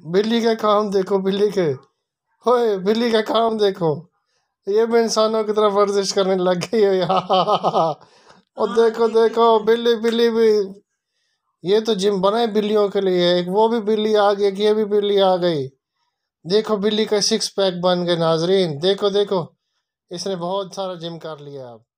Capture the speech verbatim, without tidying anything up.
बिल्ली का काम देखो, बिल्ली के होए बिल्ली का काम देखो। ये भी इंसानों की तरह वर्जिश करने लग गई है यार। और देखो देखो बिल्ली बिल्ली भी, ये तो जिम बना है बिल्लियों के लिए। एक वो भी बिल्ली आ गई, ये भी बिल्ली आ गई। देखो बिल्ली का सिक्स पैक बन गए नाजरीन, देखो देखो, इसने बहुत सारा जिम कर लिया अब।